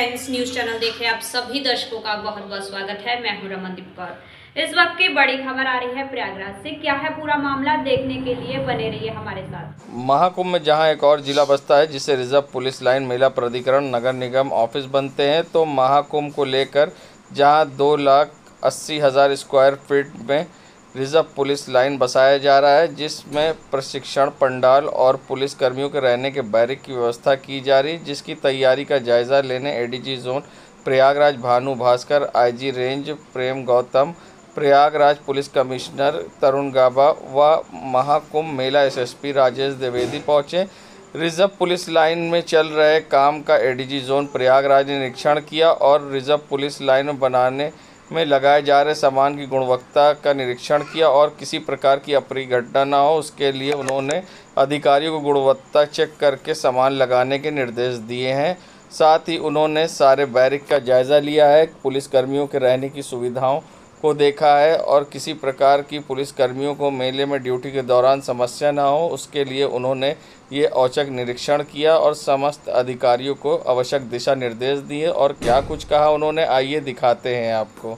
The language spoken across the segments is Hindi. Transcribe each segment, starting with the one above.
फ्रेंड्स, न्यूज चैनल देख रहे आप सभी दर्शकों का बहुत बहुत स्वागत है। मैं हूं रमनदीप कौर। इस वक्त की बड़ी खबर आ रही है प्रयागराज से। क्या है पूरा मामला, देखने के लिए बने रहिए हमारे साथ। महाकुंभ में जहां एक और जिला बसता है जिसे रिजर्व पुलिस लाइन, महिला प्राधिकरण, नगर निगम ऑफिस बनते हैं, तो महाकुंभ को लेकर जहां 2,80,000 स्क्वायर फीट में रिजर्व पुलिस लाइन बसाया जा रहा है, जिसमें प्रशिक्षण पंडाल और पुलिस कर्मियों के रहने के बैरिक की व्यवस्था की जा रही, जिसकी तैयारी का जायज़ा लेने ADG zone Prayagraj Bhanu Bhaskar, IG range Prem Gautam, Prayagraj police commissioner Tarun Gaba व महाकुंभ मेला एसएसपी राजेश द्विवेदी पहुंचे। रिजर्व पुलिस लाइन में चल रहे काम का एडीजी जोन प्रयागराज ने निरीक्षण किया और रिजर्व पुलिस लाइन बनाने में लगाए जा रहे सामान की गुणवत्ता का निरीक्षण किया और किसी प्रकार की अप्रिय घटना न हो, उसके लिए उन्होंने अधिकारियों को गुणवत्ता चेक करके सामान लगाने के निर्देश दिए हैं। साथ ही उन्होंने सारे बैरिक का जायज़ा लिया है, पुलिसकर्मियों के रहने की सुविधाओं को देखा है और किसी प्रकार की पुलिसकर्मियों को मेले में ड्यूटी के दौरान समस्या न हो, उसके लिए उन्होंने ये औचक निरीक्षण किया और समस्त अधिकारियों को आवश्यक दिशा निर्देश दिए। और क्या कुछ कहा उन्होंने, आइए दिखाते हैं आपको।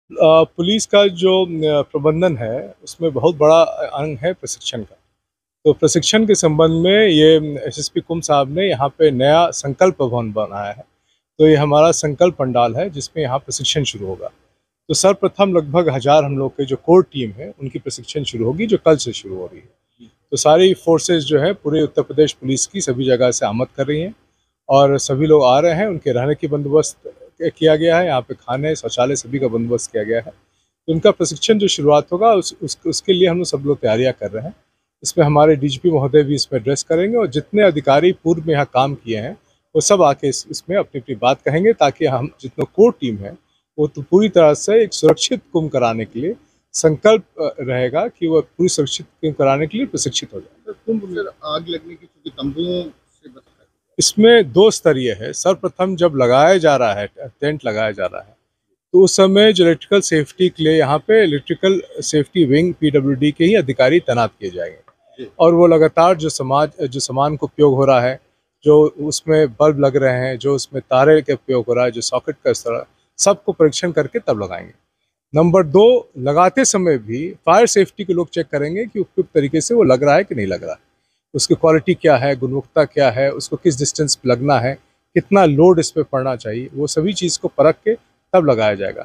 पुलिस का जो प्रबंधन है उसमें बहुत बड़ा अंग है प्रशिक्षण का। तो प्रशिक्षण के संबंध में ये एसएसपी कुंभ साहब ने यहाँ पे नया संकल्प भवन बनाया है। तो ये हमारा संकल्प पंडाल है जिसमें यहाँ प्रशिक्षण शुरू होगा। तो सर्वप्रथम लगभग 1000 हम लोग के जो कोर टीम है उनकी प्रशिक्षण शुरू होगी, जो कल से शुरू हो रही है। तो सारी फोर्सेस जो है पूरे उत्तर प्रदेश पुलिस की सभी जगह से आमद कर रही हैं और सभी लोग आ रहे हैं। उनके रहने की बंदोबस्त किया गया है, यहाँ पे खाने, शौचालय सभी का बंदोबस्त किया गया है। तो उनका प्रशिक्षण जो शुरुआत होगा उसके लिए हम लोग सब लोग तैयारियाँ कर रहे हैं। इसमें हमारे डीजीपी महोदय भी इसमें एड्रेस करेंगे और जितने अधिकारी पूर्व में यहाँ काम किए हैं वो सब आके इसमें अपनी अपनी बात कहेंगे, ताकि हम जितना कोर टीम है वो तो पूरी तरह से एक सुरक्षित कुंभ कराने के लिए संकल्प रहेगा कि वो पूरी सुरक्षित कुंभ कराने के लिए प्रशिक्षित हो जाए। कुंभ में आग लगने की चूंकि तंबुओं से बचा है, इसमें 2 स्तरीय है। सर्वप्रथम जब लगाया जा रहा है, टेंट लगाया जा रहा है, तो उस समय जो इलेक्ट्रिकल सेफ्टी के लिए यहाँ पे इलेक्ट्रिकल सेफ्टी विंग पीडब्ल्यूडी के ही अधिकारी तैनात किए जाएंगे और वो लगातार जो सामान को उपयोग हो रहा है, जो उसमें बल्ब लग रहे हैं, जो उसमें तारे का उपयोग हो रहा है, जो सॉकेट का इस तरह सबको परीक्षण करके तब लगाएंगे। नंबर 2, लगाते समय भी फायर सेफ्टी के लोग चेक करेंगे कि उपयुक्त तरीके से वो लग रहा है कि नहीं लग रहा है, उसकी क्वालिटी क्या है, गुणवत्ता क्या है, उसको किस डिस्टेंस पे लगना है, कितना लोड इस पे पड़ना चाहिए, वो सभी चीज़ को परख के तब लगाया जाएगा।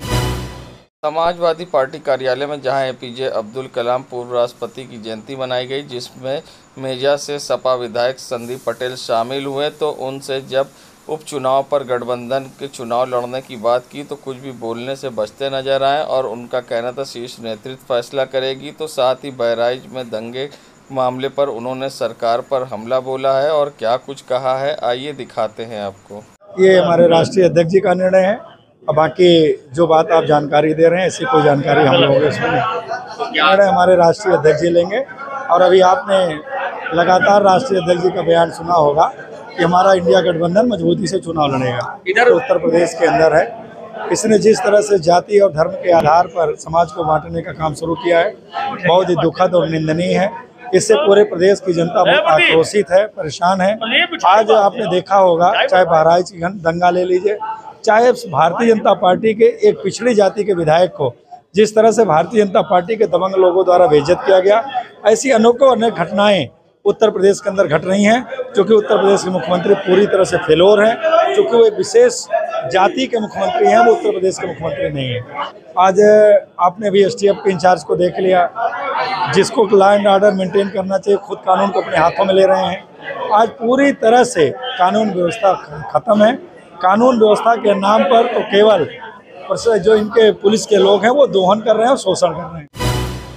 समाजवादी पार्टी कार्यालय में जहां एपीजे अब्दुल कलाम पूर्व राष्ट्रपति की जयंती मनाई गई, जिसमें मेजा से सपा विधायक संदीप पटेल शामिल हुए, तो उनसे जब उपचुनाव पर गठबंधन के चुनाव लड़ने की बात की तो कुछ भी बोलने से बचते नजर आए और उनका कहना था शीर्ष नेतृत्व फैसला करेगी। तो साथ ही बहराइच में दंगे मामले पर उन्होंने सरकार पर हमला बोला है और क्या कुछ कहा है, आइए दिखाते हैं आपको। ये हमारे राष्ट्रीय अध्यक्ष जी का निर्णय है। और बाकी जो बात आप जानकारी दे रहे हैं, ऐसी कोई जानकारी हम लोगों इसमें नहीं। निर्णय हमारे राष्ट्रीय अध्यक्ष जी लेंगे। और अभी आपने लगातार राष्ट्रीय अध्यक्ष जी का बयान सुना होगा कि हमारा इंडिया गठबंधन मजबूती से चुनाव लड़ेगा। इधर उत्तर प्रदेश के अंदर है, इसने जिस तरह से जाति और धर्म के आधार पर समाज को बांटने का काम शुरू किया है, बहुत ही दुखद और निंदनीय है। इससे पूरे प्रदेश की जनता बहुत आक्रोशित है, परेशान है। आज आपने देखा होगा, चाहे बहराइच की दंगा ले लीजिए, चाहे भारतीय जनता पार्टी के एक पिछड़ी जाति के विधायक को जिस तरह से भारतीय जनता पार्टी के दबंग लोगों द्वारा बेइज्जत किया गया, ऐसी अनेक घटनाएं उत्तर प्रदेश के अंदर घट रही हैं। क्योंकि उत्तर प्रदेश के मुख्यमंत्री पूरी तरह से फेलोर हैं, क्योंकि वो एक विशेष जाति के मुख्यमंत्री हैं, वो उत्तर प्रदेश के मुख्यमंत्री नहीं है। आज आपने भी एसटीएफ के इंचार्ज को देख लिया, जिसको लॉ एंड ऑर्डर मेंटेन करना चाहिए, खुद कानून को अपने हाथों में ले रहे हैं। आज पूरी तरह से कानून व्यवस्था खत्म है। कानून व्यवस्था के नाम पर तो केवल जो इनके पुलिस के लोग हैं वो दोहन कर रहे हैं और शोषण कर रहे हैं।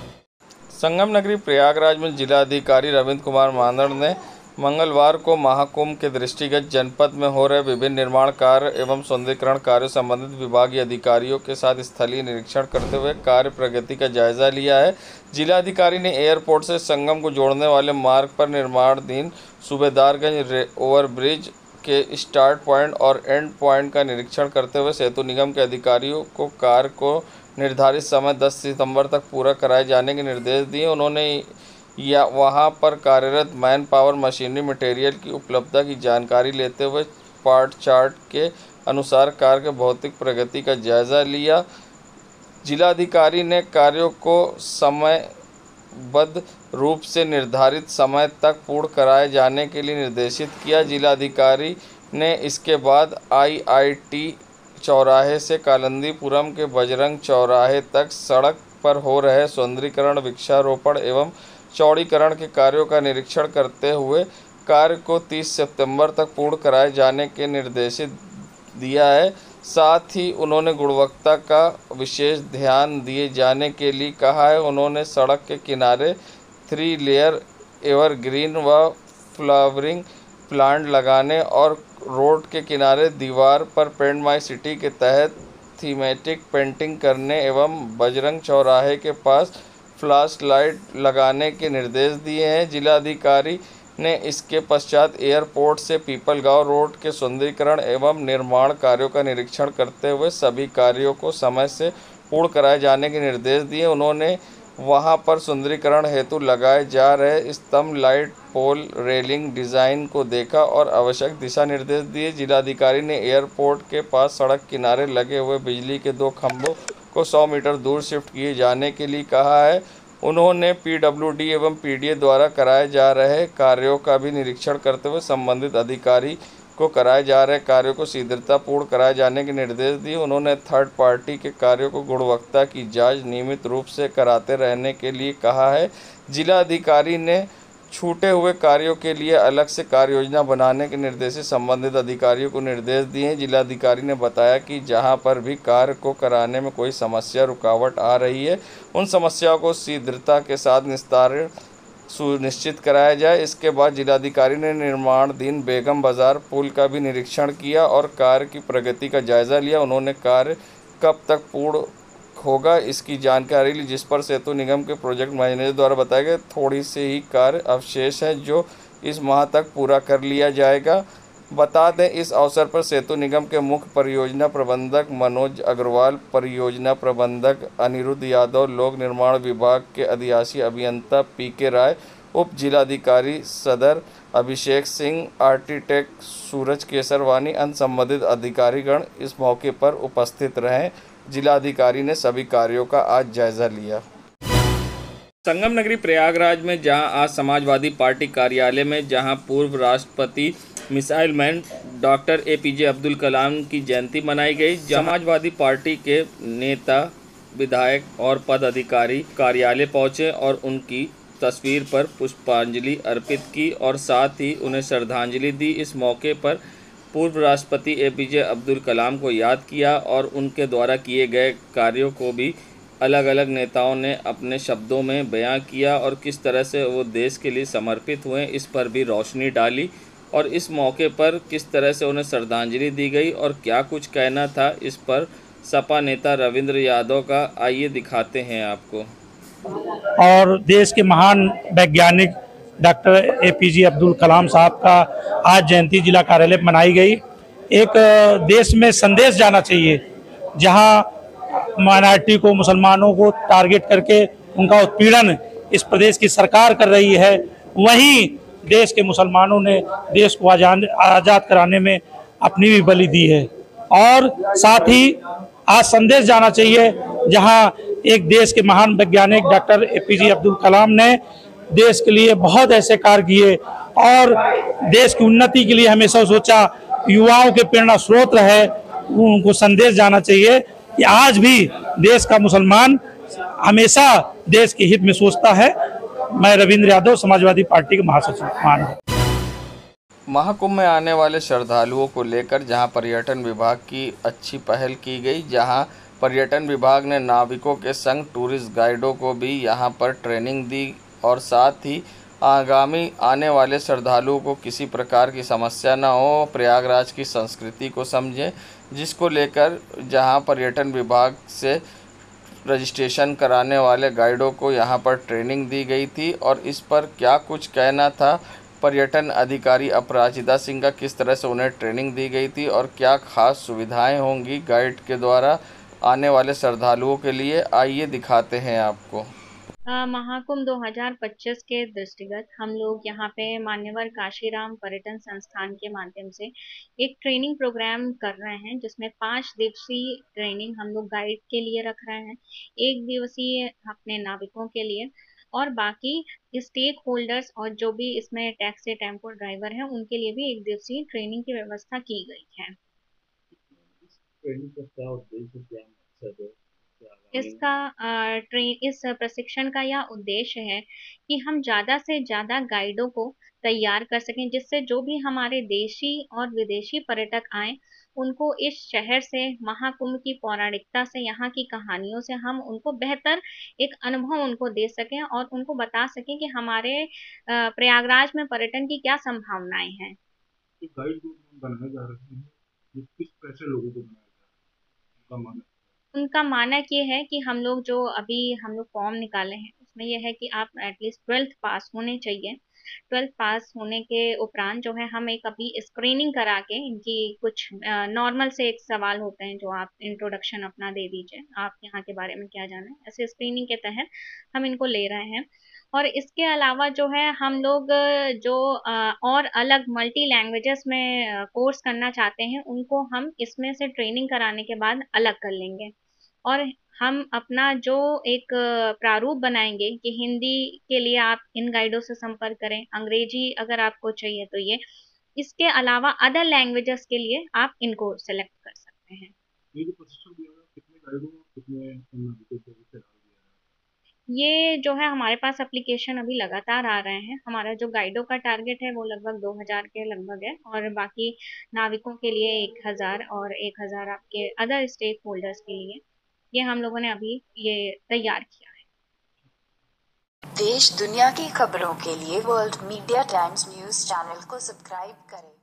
संगम नगरी प्रयागराज में जिलाधिकारी रविंद्र कुमार मांदड़ ने मंगलवार को महाकुंभ के दृष्टिगत जनपद में हो रहे विभिन्न निर्माण कार्य एवं सौंदर्यीकरण कार्यों संबंधित विभागीय अधिकारियों के साथ स्थलीय निरीक्षण करते हुए कार्य प्रगति का जायजा लिया है। जिलाधिकारी ने एयरपोर्ट से संगम को जोड़ने वाले मार्ग पर निर्माणाधीन सूबेदारगंज ओवरब्रिज के स्टार्ट पॉइंट और एंड पॉइंट का निरीक्षण करते हुए सेतु निगम के अधिकारियों को कार्य को निर्धारित समय 10 सितंबर तक पूरा कराए जाने के निर्देश दिए। उन्होंने वहां पर कार्यरत मैन पावर, मशीनरी, मटेरियल की उपलब्धता की जानकारी लेते हुए पार्ट चार्ट के अनुसार कार्य के भौतिक प्रगति का जायजा लिया। जिलाधिकारी ने कार्यों को समयबद्ध रूप से निर्धारित समय तक पूर्ण कराए जाने के लिए निर्देशित किया। जिलाधिकारी ने इसके बाद IIT चौराहे से कालिंदीपुरम के बजरंग चौराहे तक सड़क पर हो रहे सौंदर्यीकरण, वृक्षारोपण एवं चौड़ीकरण के कार्यों का निरीक्षण करते हुए कार्य को 30 सितंबर तक पूर्ण कराए जाने के निर्देश दिया है। साथ ही उन्होंने गुणवत्ता का विशेष ध्यान दिए जाने के लिए कहा है। उन्होंने सड़क के किनारे 3 लेयर एवरग्रीन व फ्लावरिंग प्लांट लगाने और रोड के किनारे दीवार पर पेंट माई सिटी के तहत थीमेटिक पेंटिंग करने एवं बजरंग चौराहे के पास फ्लैश लाइट लगाने के निर्देश दिए हैं। जिलाधिकारी ने इसके पश्चात एयरपोर्ट से पीपलगांव रोड के सौंदर्यीकरण एवं निर्माण कार्यों का निरीक्षण करते हुए सभी कार्यों को समय से पूर्ण कराए जाने के निर्देश दिए। उन्होंने वहां पर सुंदरीकरण हेतु लगाए जा रहे स्तंभ, लाइट पोल, रेलिंग डिज़ाइन को देखा और आवश्यक दिशा निर्देश दिए। जिलाधिकारी ने एयरपोर्ट के पास सड़क किनारे लगे हुए बिजली के 2 खंभों को 100 मीटर दूर शिफ्ट किए जाने के लिए कहा है। उन्होंने PWD एवं PDA द्वारा कराए जा रहे कार्यों का भी निरीक्षण करते हुए संबंधित अधिकारी को कराए जा रहे कार्यों को शीघ्रतापूर्ण कराए जाने के निर्देश दिए। उन्होंने थर्ड पार्टी के कार्यों को गुणवत्ता की जांच नियमित रूप से कराते रहने के लिए कहा है। जिलाधिकारी ने छूटे हुए कार्यों के लिए अलग से कार्य योजना बनाने के निर्देश संबंधित अधिकारियों को निर्देश दिए हैं। जिलाधिकारी ने बताया कि जहां पर भी कार्य को कराने में कोई समस्या रुकावट आ रही है, उन समस्याओं को शीघ्रता के साथ निस्तारण सुनिश्चित कराया जाए। इसके बाद जिलाधिकारी ने निर्माणाधीन बेगम बाजार पुल का भी निरीक्षण किया और कार्य की प्रगति का जायजा लिया। उन्होंने कार्य कब तक पूर्ण होगा इसकी जानकारी ली, जिस पर सेतु निगम के प्रोजेक्ट मैनेजर द्वारा बताया गया थोड़ी से ही कार्य अवशेष है जो इस माह तक पूरा कर लिया जाएगा। बता दें, इस अवसर पर सेतु निगम के मुख्य परियोजना प्रबंधक मनोज अग्रवाल, परियोजना प्रबंधक अनिरुद्ध यादव, लोक निर्माण विभाग के अधिशासी अभियंता PK राय, उप जिलाधिकारी सदर अभिषेक सिंह, आर्किटेक्ट सूरज केसरवानी, अन्य संबंधित अधिकारीगण इस मौके पर उपस्थित रहे। जिलाधिकारी ने सभी कार्यों का आज जायजा लिया। संगम नगरी प्रयागराज में जहां आज समाजवादी पार्टी कार्यालय में जहां पूर्व राष्ट्रपति missile man doctor APJ Abdul Kalam की जयंती मनाई गई। समाजवादी पार्टी के नेता, विधायक और पदाधिकारी कार्यालय पहुंचे और उनकी तस्वीर पर पुष्पांजलि अर्पित की और साथ ही उन्हें श्रद्धांजलि दी। इस मौके पर पूर्व राष्ट्रपति APJ अब्दुल कलाम को याद किया और उनके द्वारा किए गए कार्यों को भी अलग अलग नेताओं ने अपने शब्दों में बयां किया और किस तरह से वो देश के लिए समर्पित हुए इस पर भी रोशनी डाली और इस मौके पर किस तरह से उन्हें श्रद्धांजलि दी गई और क्या कुछ कहना था इस पर सपा नेता रविंद्र यादव का आइए दिखाते हैं आपको। और देश के महान वैज्ञानिक डॉक्टर APJ अब्दुल कलाम साहब का आज जयंती जिला कार्यालय में मनाई गई। एक देश में संदेश जाना चाहिए जहां माइनॉरिटी को, मुसलमानों को टारगेट करके उनका उत्पीड़न इस प्रदेश की सरकार कर रही है, वहीं देश के मुसलमानों ने देश को आज़ाद कराने में अपनी भी बलि दी है। और साथ ही आज संदेश जाना चाहिए जहां एक देश के महान वैज्ञानिक डॉक्टर APJ अब्दुल कलाम ने देश के लिए बहुत ऐसे कार्य किए और देश की उन्नति के लिए हमेशा सोचा, युवाओं के प्रेरणा स्रोत रहे। उनको संदेश जाना चाहिए कि आज भी देश का मुसलमान हमेशा देश के हित में सोचता है। मैं रविंद्र यादव, समाजवादी पार्टी के महासचिव। महाकुंभ में आने वाले श्रद्धालुओं को लेकर जहां पर्यटन विभाग की अच्छी पहल की गई, जहां पर्यटन विभाग ने नाविकों के संग टूरिस्ट गाइडों को भी यहां पर ट्रेनिंग दी और साथ ही आगामी आने वाले श्रद्धालुओं को किसी प्रकार की समस्या न हो, प्रयागराज की संस्कृति को समझें, जिसको लेकर जहां पर्यटन विभाग से रजिस्ट्रेशन कराने वाले गाइडों को यहां पर ट्रेनिंग दी गई थी। और इस पर क्या कुछ कहना था पर्यटन अधिकारी अपराजिता सिंह का, किस तरह से उन्हें ट्रेनिंग दी गई थी और क्या खास सुविधाएं होंगी गाइड के द्वारा आने वाले श्रद्धालुओं के लिए, आइए दिखाते हैं आपको। महाकुंभ 2025 के दृष्टिगत हम लोग यहाँ पे मान्यवर काशीराम पर्यटन संस्थान के माध्यम से एक ट्रेनिंग प्रोग्राम कर रहे हैं, जिसमें 5 दिवसीय ट्रेनिंग हम लोग गाइड के लिए रख रहे हैं, 1 दिवसीय अपने नाविकों के लिए, और बाकी स्टेक होल्डर्स और जो भी इसमें टैक्सी टेम्पो ड्राइवर हैं उनके लिए भी 1 दिवसीय ट्रेनिंग की व्यवस्था की गई है। ट्रेनिंग का क्या उद्देश्य, क्या मकसद है? इस प्रशिक्षण का यह उद्देश्य है कि हम ज़्यादा से ज़्यादा गाइडों को तैयार कर सकें, जिससे जो भी हमारे देशी और विदेशी पर्यटक आएं, उनको इस शहर से, महाकुंभ की पौराणिकता से, यहाँ की कहानियों से हम उनको बेहतर एक अनुभव उनको दे सकें और उनको बता सकें कि हमारे प्रयागराज में पर्यटन की क्या संभावनाएं हैं। गाइड बनाए जा रहे हैं, किस तरह से लोगों को बनाया जा रहा है? उनका मानक ये है कि हम लोग फॉर्म निकाले हैं, उसमें यह है कि आप एटलीस्ट 12th पास होने चाहिए। 12th पास होने के उपरांत जो है हम एक अभी स्क्रीनिंग करा के इनकी कुछ नॉर्मल से एक सवाल होते हैं, जो आप इंट्रोडक्शन अपना दे दीजिए, आप यहाँ के बारे में क्या जाने, ऐसे स्क्रीनिंग के तहत हम इनको ले रहे हैं। और इसके अलावा जो है हम लोग और अलग मल्टी लैंग्वेजेस में कोर्स करना चाहते हैं, उनको हम इसमें से ट्रेनिंग कराने के बाद अलग कर लेंगे। और हम अपना जो एक प्रारूप बनाएंगे कि हिंदी के लिए आप इन गाइडों से संपर्क करें, अंग्रेजी अगर आपको चाहिए तो ये, इसके अलावा अदर लैंग्वेजेस के लिए आप इनको सेलेक्ट कर सकते हैं। ये जो प्रशिक्षण दिया गया, कितने गाइडों कितने नाविकों को डाल दिया है? ये जो है हमारे पास एप्लीकेशन अभी लगातार आ रहे हैं। हमारा जो गाइडों का टारगेट है वो लगभग 2000 के लगभग है, और बाकी नाविकों के लिए 1000 और 1000 आपके अदर स्टेक होल्डर्स के लिए ये हम लोगों ने अभी ये तैयार किया है। देश दुनिया की खबरों के लिए world media times news channel को सब्सक्राइब करें।